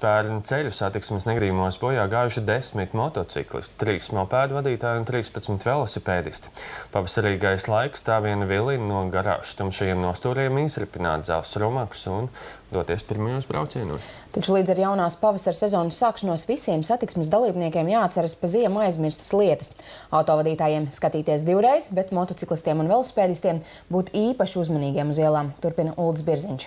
Pērn ceļu satiksmes negadījumos bojā gājuši 10 motociklisti, 3 mopēdu vadītāji un 13 velosipēdisti. Pavasarīgais laiks tā viena vilina no garāžas tumšajiem nostūriem izripināt dzelzs rumakus un doties pirmajos braucienos. Taču līdz ar jaunās pavasara sezonas sākšanos visiem satiksmes dalībniekiem jāatceras pa ziemu aizmirstas lietas. Autovadītājiem skatīties divreiz, bet motociklistiem un velosipēdistiem būt īpaši uzmanīgiem uz ielām, turpina Uldis Birziņš.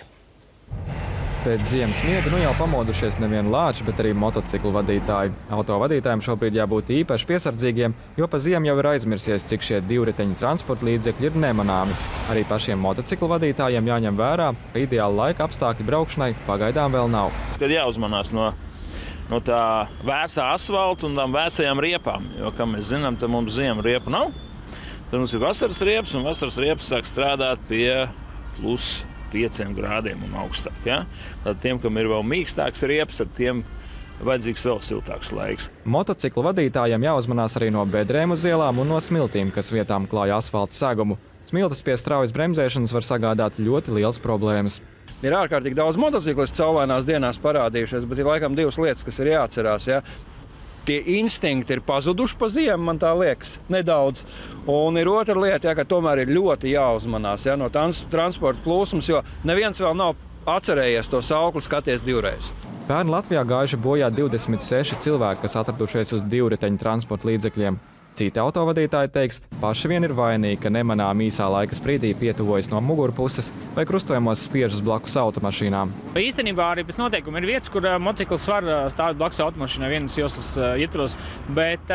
Pēc ziemas miega nu jau pamodušies nevien lāči, bet arī motociklu vadītāji. Autovadītājiem šobrīd jābūt īpaši piesardzīgiem, jo pa ziemu jau ir aizmirsies, cik šie divriteņu transporta līdzekļi ir nemanāmi. Arī pašiem motociklu vadītājiem jāņem vērā, ka ideāli laika apstākļi braukšanai pagaidām vēl nav. Tad jāuzmanās no tā vēsā asfalta un tām vēsajām riepām, jo, kā mēs zinām, tad mums ziema riepa nav. Tad mums ir vasaras riepas, un vasaras riepas sāk strādāt pie plus 5 grādiem un augstāk. Ja? Tad tiem, kam ir vēl mīkstāks riepas, tad tiem vajadzīgs vēl siltāks laiks. Motociklu vadītājiem jāuzmanās arī no bedrēm uz ielām un no smiltīm, kas vietām klāja asfalta segumu. Smiltis pie straujas bremzēšanas var sagādāt ļoti liels problēmas. Ir ārkārtīgi daudz motociklistu saulainās dienās parādījušies, bet ir laikam divas lietas, kas ir jāatcerās. Ja? Tie instinkti ir pazuduši pa ziemu, man tā liekas, nedaudz. Un ir otra lieta, ja, ka tomēr ir ļoti jāuzmanās no transporta plūsmas, jo neviens vēl nav atcerējies to saukli skaties divreiz. Pērn Latvijā gājuši bojā 26 cilvēki, kas atradušies uz divriteņu transporta līdzekļiem. Citi autovadītāji teiks, paši vien ir vainīgi, ka nemanām īsā laika sprīdī pietuvojas no mugurpuses vai krustojumos spiežas blakus automašīnām. Īstenībā arī pēc noteikuma ir vietas, kur motociklis var stāvēt blakus automašīnai vienas joslas ietvaros, bet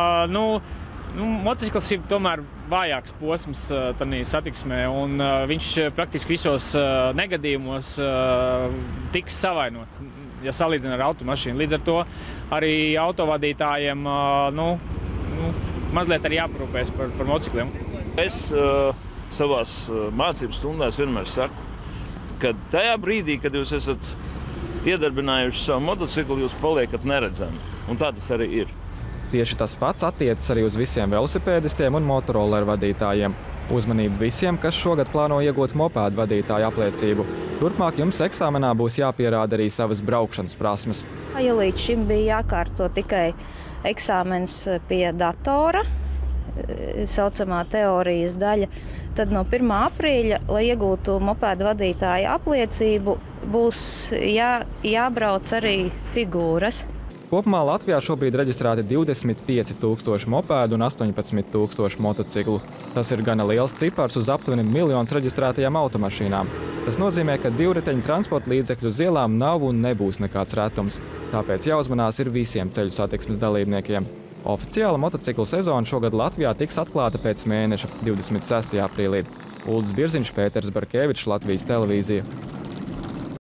motociklis ir tomēr vājāks posms tādā satiksmē, un viņš praktiski visos negadījumos tiks savainots, ja salīdzina ar automašīnu. Līdz ar to arī autovadītājiem mazliet arī jāparūpēs par motocikliem. Es savās mācību stundās vienmēr saku, ka tajā brīdī, kad jūs esat iedarbinājuši savu motociklu, jūs paliekat neredzami. Un tā tas arī ir. Tieši tas pats attiecas arī uz visiem velosipēdistiem un motoroleru vadītājiem. Uzmanību visiem, kas šogad plāno iegūt mopēdu vadītāju apliecību. Turpmāk jums eksāmenā būs jāpierāda arī savas braukšanas prasmes. Ja līdz šim bija jākārto tikai eksāmens pie datora, saucamā teorijas daļa, tad no 1. aprīļa, lai iegūtu mopēdu vadītāja apliecību, būs jābrauc arī figūras. Kopumā Latvijā šobrīd reģistrēti 25 000 mopēdu un 18 000 motociklu. Tas ir gana liels cipars uz aptuveni 1 miljons reģistrētajām automašīnām. Tas nozīmē, ka divriteņu transporta līdzekļu uz ielām nav un nebūs nekāds retums. Tāpēc jāuzmanās ir visiem ceļu satiksmes dalībniekiem. Oficiāla motociklu sezona šogad Latvijā tiks atklāta pēc mēneša, 26. aprīlī. Uldis Birziņš, Pēters Barkevičs, Latvijas televīzija.